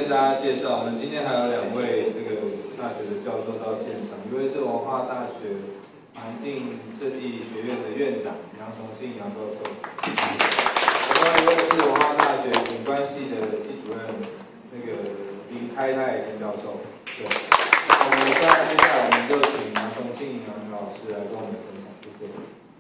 大家介绍，我们今天还有2位这个大学的教授到现场，一位是文化大学环境设计学院的院长杨崇信杨教授，另外一位是文化大学景观系的系主任那个林开泰林教授。对，那我们接下来我们就请杨崇信杨老师来跟我们分享，谢谢。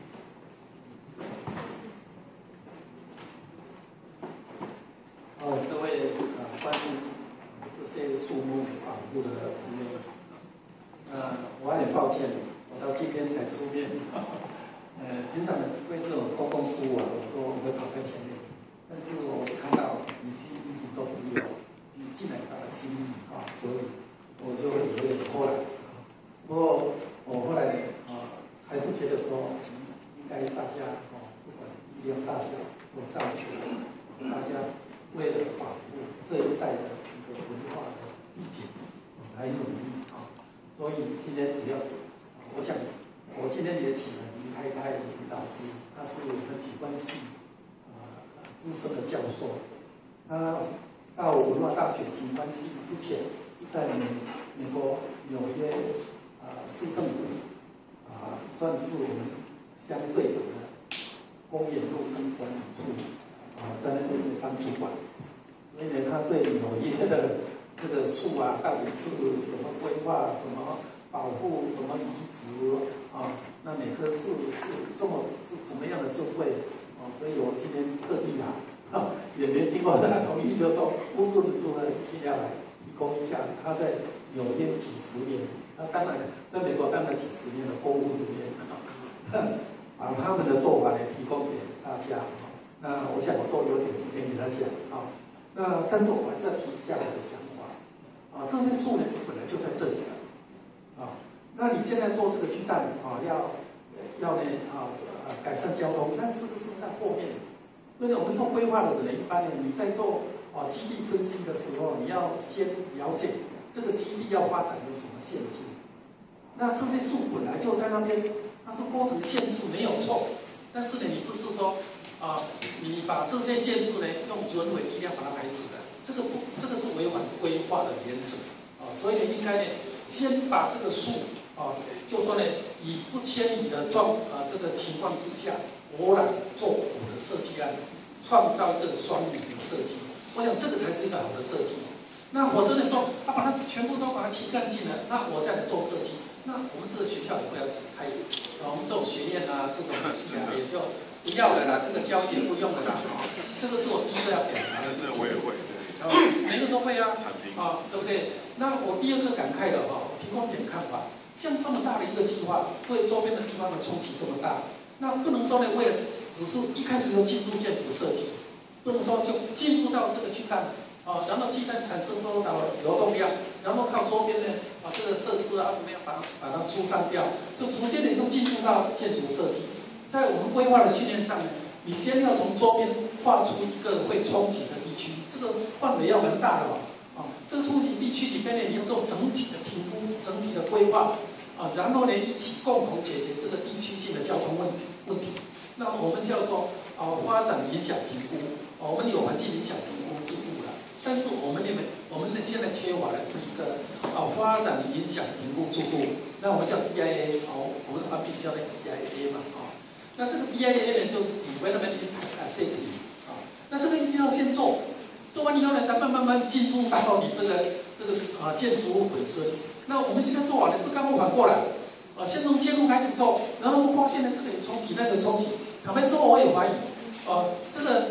各位关心这些树木保护的朋友，我很抱歉，我到今天才出面。平常为这种公共事务我都会跑在前面，但是我是看到你几乎都没有，你进来把它心意所以我就有点后来。不过我后来还是觉得说，应该大家不管医疗大小或造权，大家。为了保护这一代的一个文化的意境，来努力所以今天主要是，我想我今天也请了林开泰林老师，他是我们景观系资深的教授，他到文化大学景观系之前是在美国纽约市政府算是我们相对的公园路跟管理处。在那边当主管，所以呢，他对纽约的这个树到底是怎么规划、怎么保护、怎么移植那每棵树是什么样的智慧所以我今天特地也没经过他同意，就说乌主任一定要来提供一下他在纽约几十年，当然在美国当了几十年的公务人员把他们的做法呢提供给大家。那我想我都有点时间给他讲但是我还是要提一下我的想法这些树呢是本来就在这里的那你现在做这个巨蛋要呢改善交通，但是是在后面，所以呢我们做规划的人一般呢你在做基地分析的时候，你要先了解这个基地要发展有什么限制。那这些树本来就在那边，它是构成限制没有错，但是呢你不是说。你把这些限制呢，用人为力量把它排除的，这个是违反规划的原则所以呢，应该呢，先把这个树就说呢，以不迁移的这个情况之下，我来做我的设计案，创造一个双赢的设计。我想这个才是一个好的设计。那我真的说，把它全部都把它切干净了，那我再来做设计，那我们这个学校也不要开我们这种学院这种系也就。不要了啦，这个交易也不用了啦这个是我第一个要表达的。 这我也会。 每个都会对不对？那我第二个感慨的提供点看法。像这么大的一个计划，对周边的地方的冲击这么大，那不能说呢，为了只是一开始就进入建筑设计，不能说就进入到这个巨蛋然后巨蛋产生多少流动量，然后靠周边的这个设施怎么样把它疏散掉，就逐渐的就进入到建筑设计。在我们规划的训练上呢，你先要从周边画出一个会冲击的地区，这个范围要蛮大的这个冲击地区里面呢，你要做整体的评估、整体的规划然后呢一起共同解决这个地区性的交通问题。那我们叫做发展影响评估，我们有环境影响评估制度了，但是我们现在缺乏的是一个发展影响评估制度，那我们叫 BIA 我们翻译叫那个 BIA 嘛那这个 BIA 呢，就是 Development Impact Assessment 那这个一定要先做完以后呢，才慢慢进入到你这个建筑物本身。那我们现在做完的是刚好反过来先从建筑开始做，然后发现呢这个有冲击，那个冲击。坦白说，我也怀疑这个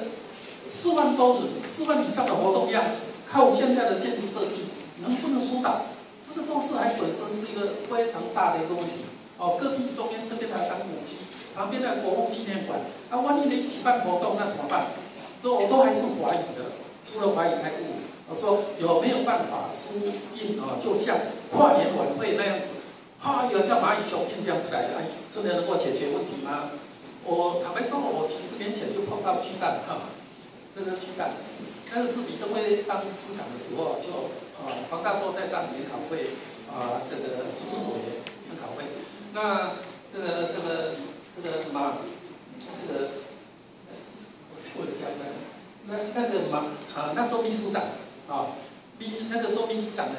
4万多人，4万以上的活动量，靠现在的建筑设计能不能疏导？这个都市还本身是一个非常大的一个问题隔壁周边这边还有当古迹。旁边的国父纪念馆，万一一起办活动，那怎么办？所以我都还是怀疑的，除了怀疑还问我说有没有办法输印就像跨年晚会那样子，有像蚂蚁雄兵这样出来的，真的能够解决问题吗？我坦白说，我几十年前就碰到巨蛋这个巨蛋，那个是李登辉当市长的时候，就黄大洲在当研讨会这个组织委员研讨会，那这个我的家长，那时候秘书长那个时候秘书长呢，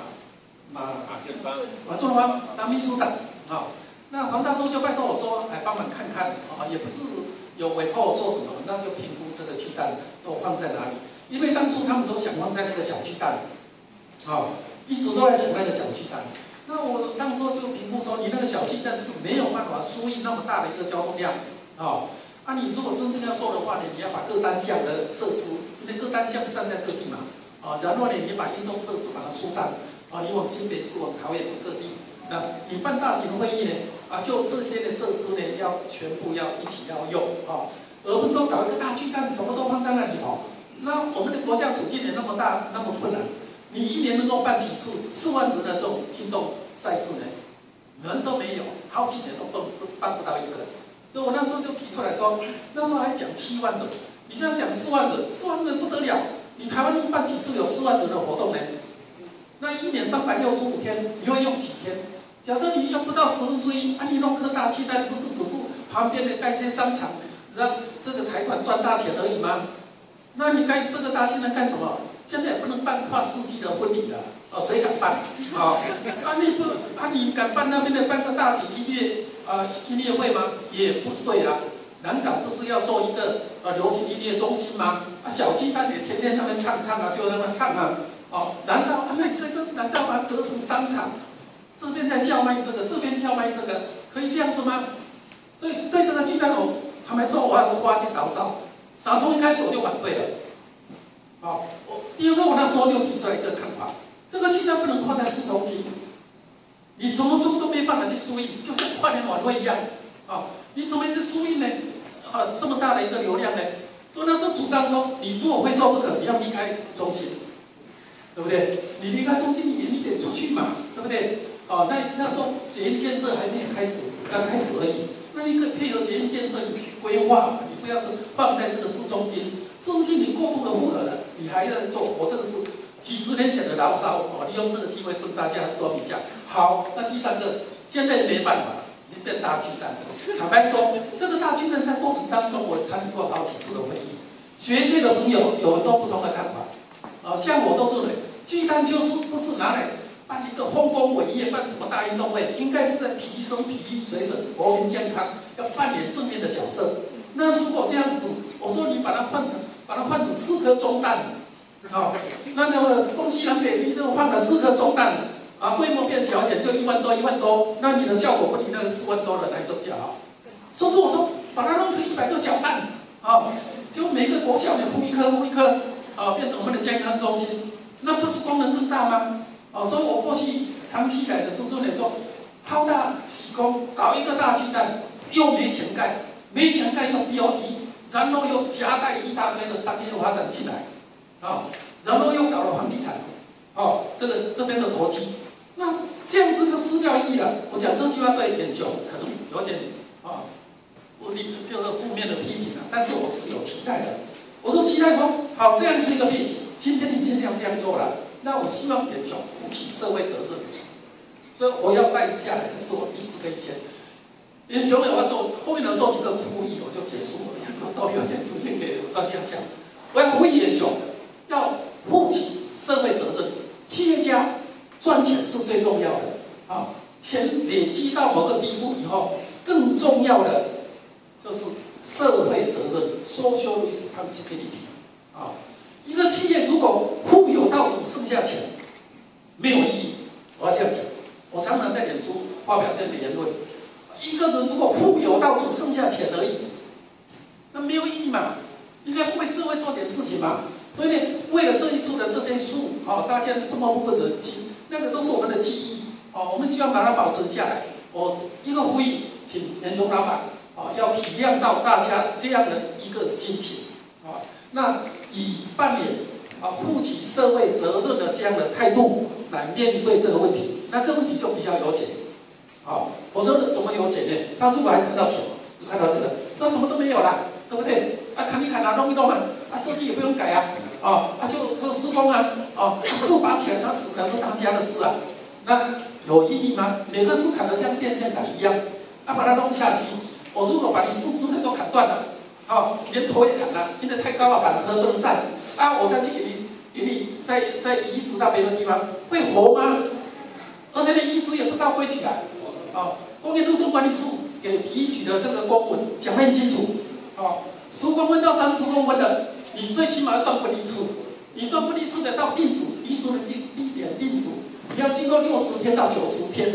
马仲华当秘书长啊。那黄大叔就拜托我说来帮忙看看啊，也不是有委托我做什么，那就评估这个鸡蛋说放在哪里。因为当初他们都想放在那个小鸡蛋，一直都在想那个小鸡蛋。那我当时就评估说，你那个小鸡蛋是没有办法输运那么大的一个交通量你如果真正要做的话呢，你要把各单项的设施，因为各单项散在各地嘛，然后呢，你把运动设施把它疏散，你往新北市、往桃园各地，那你办大型会议呢，就这些的设施呢，要全部要一起要用而不是说搞一个大巨蛋，什么都放在那里那我们的国家处境也那么大，那么困难，你一年能够办几次4万人的这种运动赛事呢？人都没有，好几年都办不到一个。所以我那时候就提出来说，那时候还讲7万人，你现在讲4万人，4万人不得了，你台湾办几次有4万人的活动呢？那一年365天，你会用几天？假设你用不到1/10，你弄颗大巨蛋，不是只是旁边的盖些商场，让这个财团赚大钱而已吗？那你盖这个大巨蛋干什么？现在也不能办跨世纪的婚礼了，谁敢办？你敢办那边的办个大型音乐会吗？也不对啦。南港不是要做一个流行音乐中心吗？小鸡蛋也天天他们唱就让他唱难道难道把它隔成商场？这边在叫卖这个，这边叫卖这个，可以这样子吗？所以对这个鸡蛋坦白说，我要花点牢骚。打从一开始我就反对了。第二个，我那时候就提出来一个看法，这个鸡蛋不能放在市中心，你怎么做都没办法去输赢，就像跨年晚会一样你怎么去输赢呢？这么大的一个流量呢？所以那时候主张说，你如果会做这个，你要离开中心，对不对？你离开中心，你远一点出去嘛，对不对？那时候捷运建设还没有开始，刚开始而已。那你可以配合捷运建设，你去规划，你不要放在这个市中心。市中心你过度的负荷了，你还在做，我这个是几十年前的牢骚利用这个机会跟大家说一下。好，那第三个，现在没办法，已经变大巨蛋了。坦白说，这个大巨蛋在过程当中，我参与过好几次的会议，学界的朋友有很多不同的看法像我都认为，巨蛋就是不是拿来办一个丰功伟业，办什么大运动会，应该是在提升体育水准、国民健康，要扮演正面的角色。那如果这样子，我说你把它换成4颗中弹，那个东西南北你都换了4颗中弹规模变小一点，就1万多，那你的效果不比那个4万多的来得比较好。所以说我说把它弄成100个小弹就每个国小你铺一颗变成我们的健康中心，那不是功能更大吗？所以我过去长期以来的是重点说，好大喜功，搞一个大巨蛋，又没钱盖用 BOT， 然后又夹带一大堆的商业发展进来，然后又搞了房地产，这边的投机，那这样子就失掉意义了。我讲这句话对远雄可能有点就是负面的批评但是我是有期待的。我是期待说，好，这样是一个背景，今天你现在要这样做了，那我希望远雄负起社会责任，所以我要带下来的是我第一次跟以前。远雄我要做，后面能做几个呼吁，我就结束了。都有点时间给专家讲。我要呼吁远雄要负起社会责任，企业家赚钱是最重要的钱累积到某个地步以后，更重要的就是社会责任 （social responsibility） 一个企业如果富有到只剩下钱，没有意义。我要这样讲，我常常在脸书发表这样的言论。一个人如果富有到只剩下钱而已，那没有意义嘛？应该为社会做点事情嘛。所以呢，为了这一次的这些树，大家这么部分人心，那个都是我们的记忆，我们希望把它保存下来。我一个呼吁，请远雄老板，要体谅到大家这样的一个心情，那以扮演负起社会责任的这样的态度来面对这个问题，那这个问题就比较有解。我说怎么有解呢？他如果还看到钱，只看到这个，那什么都没有了，对不对？砍一砍弄一弄设计也不用改就施工树拔起来，它死的是当家的事那有意义吗？每个树砍得像电线杆一样，把它弄下去，我如果把你树枝都砍断了，连头也砍了，因为太高了，板车不能站我再去给你云里在遗址那边的地方会活吗？而且连遗址也不知道归起来。工业路段管理处给提取的这个公文讲得很清楚。10公分到30公分的，你最起码要断不离处。你断不离处的到定组，遗址的地点定组，你要经过60天到90天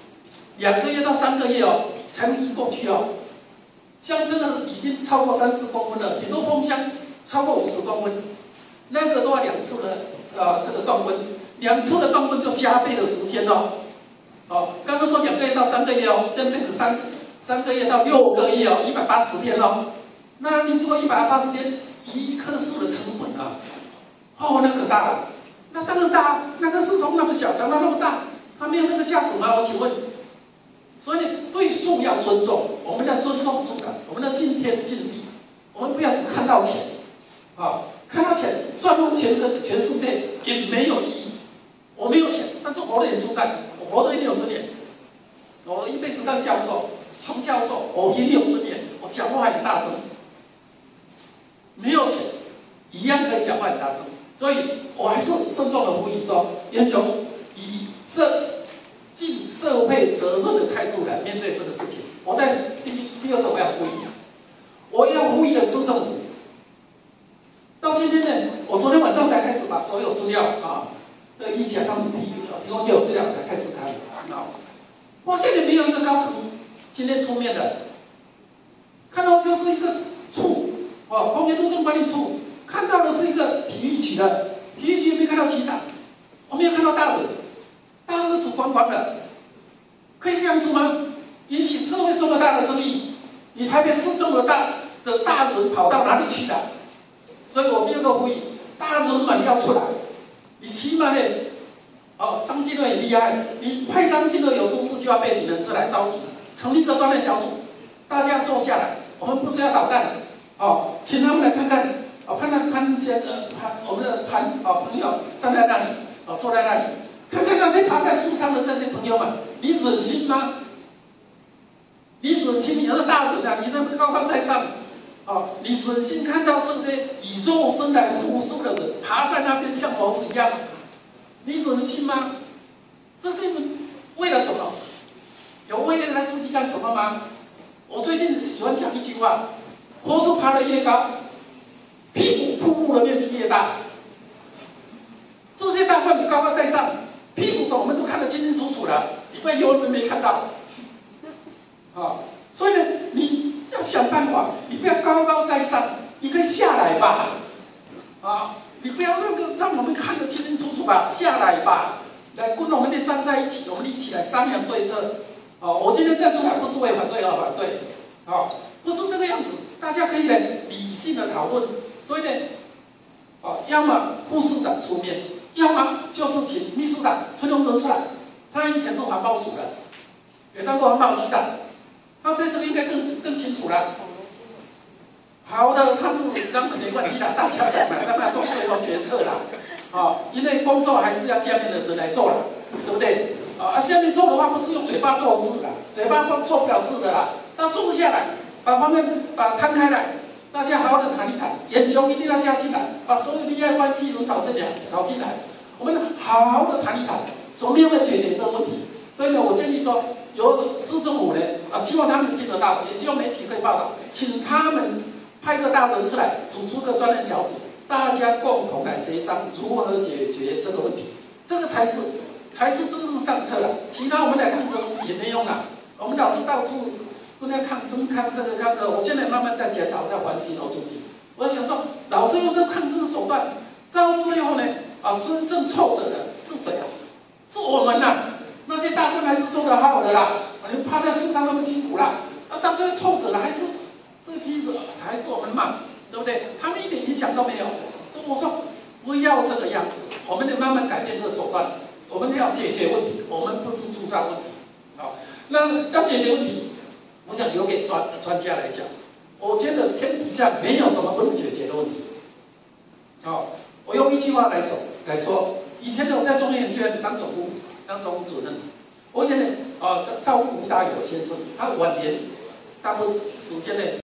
，2个月到3个月才能移过去像这个已经超过30公分了，很多风箱超过50公分，那个都要2次的这个断温，2次的断温就加倍的时间刚刚说2个月到3个月现在变成3个月到6个月180天那你说180天1棵树的成本那可大了，那当然大，那棵树从那么小长到那么大，它没有那个价值吗？我请问。所以对树要尊重，我们要尊重树干，我们要敬天敬地，我们不要只看到钱看到钱赚到全世界也没有意义。我没有钱，但是活得很自在，我活得很有尊严。我一辈子当教授，穷教授，我很有尊严，我讲话很大声。没有钱，一样可以讲话很大声。所以我还是慎重的呼吁说，严琼以尽社会责任的态度来面对这个事情。我在第二个我要呼吁，我要呼吁的是政府。到今天呢，我昨天晚上才开始把所有资料以前他们提供给我资料才开始看我现在没有一个高层今天出面的，看到就是一个处工业路段管理处，看到的是一个体育局的，体育局没看到局长，我没有看到大人，大人是光光的，可以这样子吗？引起社会这么大的争议，你台北市政的大人跑到哪里去了？所以我第二个呼吁，大人们要出来，你起码呢，张金乐也厉害，你派张金乐有都市计划背景的人出来召集，成立一个专业小组，大家坐下来，我们不是要捣蛋，请他们来看看，我们的朋友站在那里，坐在那里，看看那些爬在树上的这些朋友们，你忍心吗？你忍心你那大人你那么高高在上？你忍心看到这些以肉身来护树的人爬在那边像猴子一样？你忍心吗？这是为了什么？有为了他自己干什么吗？我最近喜欢讲一句话：猴子爬得越高，屁股瀑布的面积越大。这些大怪你高高在上，屁股的我们都看得清清楚楚了，你不要以为我们没看到。所以呢，你要想办法，你不要高高在上，你可以下来吧，你不要让我们看得清清楚楚吧，下来吧，来跟我们得站在一起，我们一起来商量对策。我今天站出来不是为反对而反对，不是这个样子，大家可以来理性的讨论。所以呢，要么副市长出面，要么就是请秘书长崔永伦出来，他以前是环保署的，也当过环保局长。他在这个应该更清楚了。好的，他是当没关系的，大家讲了，让他做最后决策啦。因为工作还是要下面的人来做啦，对不对？下面做的话不是用嘴巴做事的，嘴巴做不了事的啦。他坐不下来，把摊开来，大家好好的谈一谈。严雄一定要加进来，把所有利害关系都找进来，我们好好的谈一谈，怎么样来解决这个问题。所以呢，我建议说，由市政府呢，希望他们听得到，也希望媒体可以报道，请他们派个大人出来，组出个专人小组，大家共同来协商如何解决这个问题，这个才是真正上策了。其他我们来抗争也没用了，我们老是到处不能抗争，抗这个抗这个。我现在慢慢在检讨，在反省我自己。我想说，老是用这个抗争的手段，到最后呢，真正挫折的是谁啊？是我们呐。那些大官还是做得好的啦，你趴在树上那么辛苦啦，到最后挫折了，还是这批人还是我们嘛，对不对？他们一点影响都没有。所以我说不要这个样子，我们得慢慢改变这个手段，我们要解决问题，我们不是制造问题。那要解决问题，我想留给专家来讲。我觉得天底下没有什么不能解决的问题。我用一句话来说，以前我在中研院当总务主任，我以前呢，照顾吴大有先生，他晚年大部分时间呢